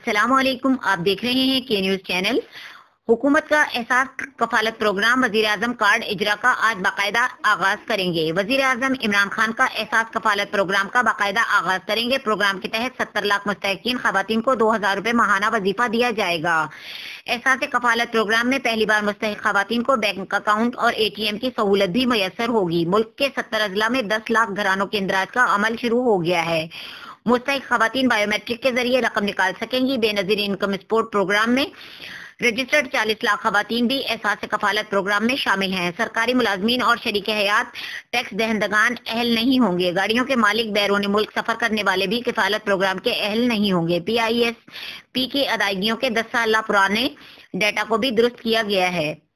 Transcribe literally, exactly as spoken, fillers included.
अस्सलाम वालेकुम। आप देख रहे हैं के न्यूज चैनल। हुकूमत का एहसास कफालत प्रोग्राम वजीर आजम कार्ड इजरा का आज बाकायदा आगाज करेंगे। वजीर आजम इमरान खान का एहसास कफालत प्रोग्राम का बाकायदा आगाज करेंगे। प्रोग्राम के तहत सत्तर लाख मुस्तहिकीन खवातीन को दो हजार रुपए माहाना वजीफा दिया जाएगा। एहसास कफालत प्रोग्राम में पहली बार मुस्तहिक खवातीन को बैंक अकाउंट और ए टी एम की सहूलत भी मैसर होगी। मुल्क के सत्तर अजला में दस लाख घरानों के इंदराज का अमल शुरू हो गया है। मुस्तहिक खवातीन बायोमेट्रिक के जरिए रकम निकाल सकेंगी। बेनजीर इनकम सपोर्ट प्रोग्राम में रजिस्टर्ड चालीस लाख खवातीन भी एहसास कफालत प्रोग्राम में शामिल हैं। सरकारी मुलाजमीन और शरीक हयात टैक्स दहंदगान अहल नहीं होंगे। गाड़ियों के मालिक बैरून मुल्क सफर करने वाले भी कफालत प्रोग्राम के अहल नहीं होंगे। पी आई एस पी की अदायगियों के दस साल पुराने डाटा को भी दुरुस्त किया गया है।